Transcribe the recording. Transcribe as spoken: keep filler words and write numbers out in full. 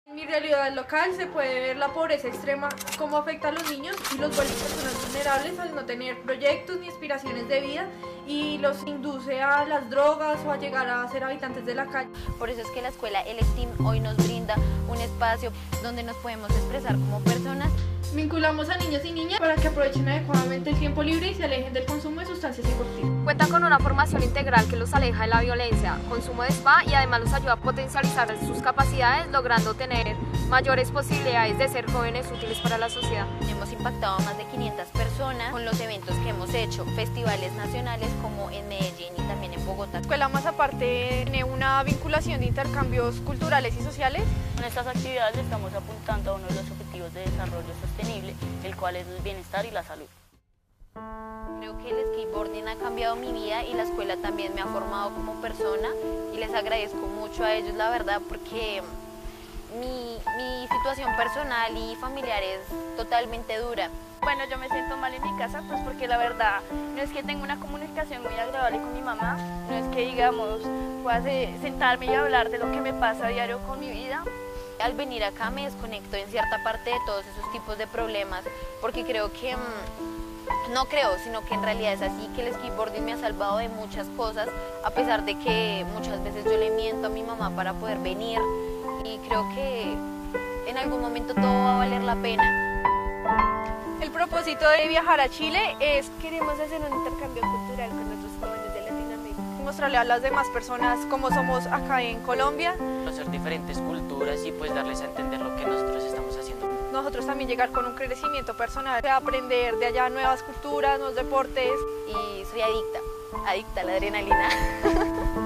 En mi realidad local se puede ver la pobreza extrema, cómo afecta a los niños y los vuelve personas vulnerables al no tener proyectos ni aspiraciones de vida y los induce a las drogas o a llegar a ser habitantes de la calle. Por eso es que la escuela Electim hoy nos brinda un espacio donde nos podemos expresar como personas. Vinculamos a niños y niñas para que aprovechen adecuadamente el tiempo libre y se alejen del consumo de sustancias psicoactivas. Cuentan con una formación integral que los aleja de la violencia, consumo de spa y además los ayuda a potencializar sus capacidades, logrando tener mayores posibilidades de ser jóvenes útiles para la sociedad. Hemos impactado a más de quinientas personas con los eventos que hemos hecho, festivales nacionales como en Medellín y también en Bogotá. La escuela más aparte tiene una vinculación de intercambios culturales y sociales. Con estas actividades estamos apuntando a uno de los objetivos de desarrollo sostenible, el cual es el bienestar y la salud. Creo que el skateboarding ha cambiado mi vida y la escuela también me ha formado como persona y les agradezco mucho a ellos, la verdad, porque mi, mi situación personal y familiar es totalmente dura. Bueno, yo me siento mal en mi casa, pues porque la verdad no es que tenga una comunicación muy agradable con mi mamá, no es que, digamos, pueda sentarme y hablar de lo que me pasa a diario con mi vida. Al venir acá me desconecto en cierta parte de todos esos tipos de problemas, porque creo que, no creo, sino que en realidad es así, que el skateboarding me ha salvado de muchas cosas, a pesar de que muchas veces yo le miento a mi mamá para poder venir, y creo que en algún momento todo va a valer la pena. El propósito de viajar a Chile es queremos hacer un intercambio cultural con otros jóvenes de Latinoamérica. Mostrarle a las demás personas cómo somos acá en Colombia. Conocer diferentes culturas y pues darles a entender lo que nosotros estamos haciendo. Nosotros también llegar con un crecimiento personal, aprender de allá nuevas culturas, nuevos deportes. Y soy adicta, adicta a la adrenalina.